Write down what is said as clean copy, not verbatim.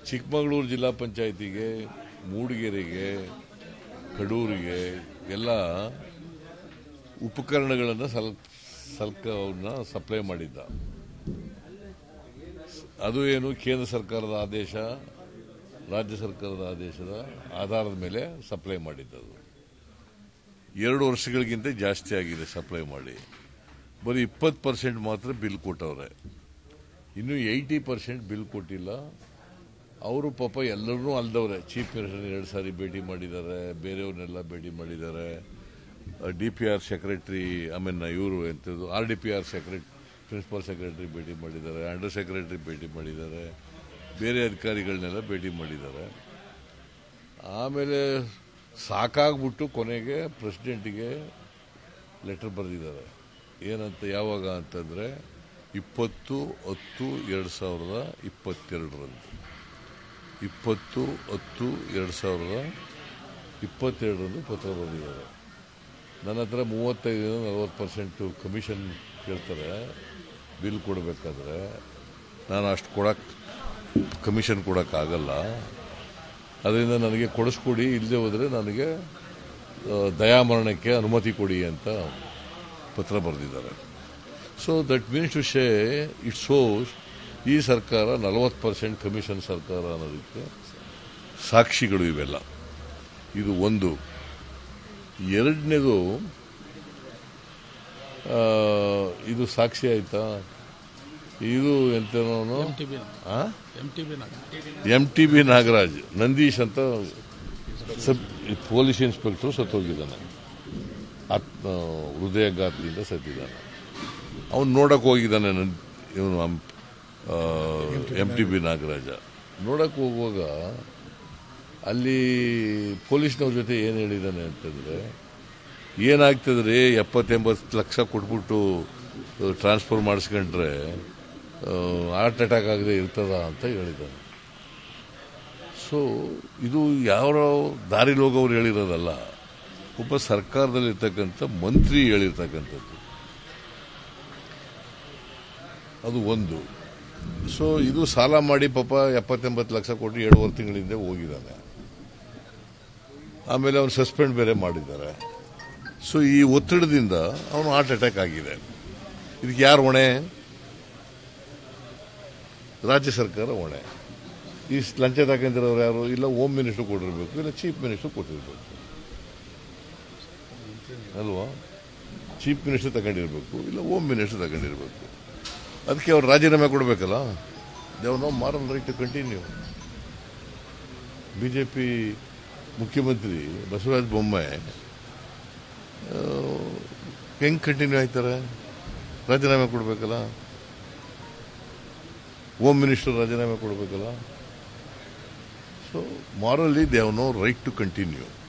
ಚಿಕ್ಕಮಗಳೂರು ಜಿಲ್ಲಾ ಪಂಚಾಯಿತಿಗೆ, ಮೂಡಿಗೆರೆಗೆ, ಕಡೂರಿಗೆ ಎಲ್ಲ ಉಪಕರಣಗಳನ್ನು ಸಪ್ಲೈ ಮಾಡಿದ್ದ. ಅದು ಏನು ಕೇಂದ್ರ ಸರ್ಕಾರದ ಆದೇಶ, ರಾಜ್ಯ ಸರ್ಕಾರದ ಆದೇಶದ ಆಧಾರದ ಮೇಲೆ ಸಪ್ಲೈ ಮಾಡಿದ್ದದು. 2 ವರ್ಷಗಳಿಗಿಂತ ಜಾಸ್ತಿ ಆಗಿದೆ ಸಪ್ಲೈ ಮಾಡಿ. ಬರೀ 20% ಮಾತ್ರ ಬಿಲ್ ಕೊಟ್ಟವ್ರೆ. ಇನ್ನು 80% ಬಿಲ್ ಕೊಟ್ಟಿಲ್ಲ. ಅವರು ಪಾಪ ಎಲ್ಲರನ್ನೂ ಅಲ್ದವ್ರೆ. ಚೀಫ್ ಮಿನಿಸ್ಟರ್ 2 ಸಾರಿ ಭೇಟಿ ಮಾಡಿದ್ದಾರೆ, ಬೇರೆಯವ್ರನ್ನೆಲ್ಲ ಭೇಟಿ ಮಾಡಿದ್ದಾರೆ. DPR ಸೆಕ್ರೆಟರಿ, ಇವರು ಎಂಥದ್ದು RDPR ಪ್ರಿನ್ಸಿಪಲ್ ಸೆಕ್ರೆಟರಿ ಭೇಟಿ ಮಾಡಿದ್ದಾರೆ, ಅಂಡರ್ ಸೆಕ್ರೆಟರಿ ಭೇಟಿ ಮಾಡಿದ್ದಾರೆ, ಬೇರೆ ಅಧಿಕಾರಿಗಳನ್ನೆಲ್ಲ ಭೇಟಿ ಮಾಡಿದ್ದಾರೆ. ಆಮೇಲೆ ಸಾಕಾಗ್ಬಿಟ್ಟು ಕೊನೆಗೆ ಪ್ರೆಸಿಡೆಂಟಿಗೆ ಲೆಟರ್ ಬರೆದಿದ್ದಾರೆ. ಏನಂತ, ಯಾವಾಗ ಅಂತಂದರೆ 20/10/2022 20/10/2022 ಪತ್ರ ಬರೆದಿದ್ದಾರೆ. ನನ್ನ ಹತ್ರ 35-40% ಕಮಿಷನ್ ಕೇಳ್ತಾರೆ ಬಿಲ್ ಕೊಡಬೇಕಾದ್ರೆ. ನಾನು ಅಷ್ಟು ಕಮಿಷನ್ ಕೊಡೋಕ್ಕಾಗಲ್ಲ. ಅದರಿಂದ ನನಗೆ ಕೊಡಿಸ್ಕೊಡಿ, ಇಲ್ಲದೆ ಹೋದರೆ ನನಗೆ ದಯಾಮರಣಕ್ಕೆ ಅನುಮತಿ ಕೊಡಿ ಅಂತ ಪತ್ರ ಬರೆದಿದ್ದಾರೆ. So that means to say it shows ಈ ಸರ್ಕಾರ 40% ಕಮಿಷನ್ ಸರ್ಕಾರ ಅನ್ನೋದಕ್ಕೆ ಸಾಕ್ಷಿಗಳು ಇವೆಲ್ಲ. ಇದು ಒಂದು. ಎರಡನೇದು, ಇದು ಸಾಕ್ಷಿ ಆಯ್ತಾ, ಇದು ಎಂತನೋ MTB ನಾಗರಾಜ್ ನಂದೀಶ್ ಅಂತ ಪೊಲೀಸ್ ಇನ್ಸ್ಪೆಕ್ಟರ್ ಸತ್ತೋಗಿದ್ದಾನೆ. ಹೃದಯಾಘಾತದಿಂದ ಸತ್ತಿದ್ದಾನೆ. ಅವನು ನೋಡಕ್ ಹೋಗಿದ್ದಾನೆ. ಇವನು MTB ನಾಗರಾಜ ನೋಡಕ್ ಹೋಗುವಾಗ ಅಲ್ಲಿ ಪೊಲೀಸ್ನವ್ರ ಜೊತೆ ಏನು ಹೇಳಿದ್ದಾನೆ ಅಂತಂದ್ರೆ, ಏನಾಗ್ತದ್ರಿ 70-80 ಲಕ್ಷ ಕೊಟ್ಬಿಟ್ಟು ಟ್ರಾನ್ಸ್ಫರ್ ಮಾಡಿಸ್ಕೊಂಡ್ರೆ ಹಾರ್ಟ್ ಅಟ್ಯಾಕ್ ಆಗದೆ ಇರ್ತದ ಅಂತ ಹೇಳಿದ್ದಾನೆ. ಸೊ ಇದು ಯಾವ ದಾರಿಲಿ ಹೋಗೋರು ಹೇಳಿರೋದಲ್ಲ, ಒಬ್ಬ ಸರ್ಕಾರದಲ್ಲಿರ್ತಕ್ಕಂಥ ಮಂತ್ರಿ ಹೇಳಿರ್ತಕ್ಕಂಥದ್ದು. ಅದು ಒಂದು. ಸೊ ಇದು ಸಾಲ ಮಾಡಿ ಪಾಪ 70-80 ಲಕ್ಷ ಕೊಟ್ಟು 7.5 ತಿಂಗಳಿಂದ ಹೋಗಿದ್ದಾನೆ. ಆಮೇಲೆ ಅವನು ಸಸ್ಪೆಂಡ್ ಬೇರೆ ಮಾಡಿದ್ದಾರೆ. ಸೊ ಈ ಒತ್ತಡದಿಂದ ಅವನು ಹಾರ್ಟ್ ಅಟ್ಯಾಕ್ ಆಗಿದೆ. ಇದಕ್ಕೆ ಯಾರು ಹೊಣೆ? ರಾಜ್ಯ ಸರ್ಕಾರ ಹೊಣೆ. ಈ ಲಂಚ ತಗೊಂಡಿರೋರು ಯಾರು? ಇಲ್ಲ ಹೋಮ್ ಮಿನಿಸ್ಟರ್ ಕೊಟ್ಟಿರಬೇಕು, ಇಲ್ಲ ಚೀಫ್ ಮಿನಿಸ್ಟರ್ ಕೊಟ್ಟಿರಬೇಕು ಅಲ್ವಾ? ಚೀಫ್ ಮಿನಿಸ್ಟರ್ ತಗೊಂಡಿರಬೇಕು, ಇಲ್ಲ ಹೋಮ್ ಮಿನಿಸ್ಟರ್ ತಗೊಂಡಿರಬೇಕು. ಅದಕ್ಕೆ ಅವ್ರು ರಾಜೀನಾಮೆ ಕೊಡಬೇಕಲ್ಲ. They have no moral right to continue. BJP ಮುಖ್ಯಮಂತ್ರಿ ಬಸವರಾಜ ಬೊಮ್ಮಾಯಿ ಹೆಂಗ್ ಕಂಟಿನ್ಯೂ ಆಯ್ತಾರೆ? ರಾಜೀನಾಮೆ ಕೊಡಬೇಕಲ್ಲ. ಹೋಮ್ ಮಿನಿಸ್ಟರ್ ರಾಜೀನಾಮೆ ಕೊಡಬೇಕಲ್ಲ. So morally they have no right to continue.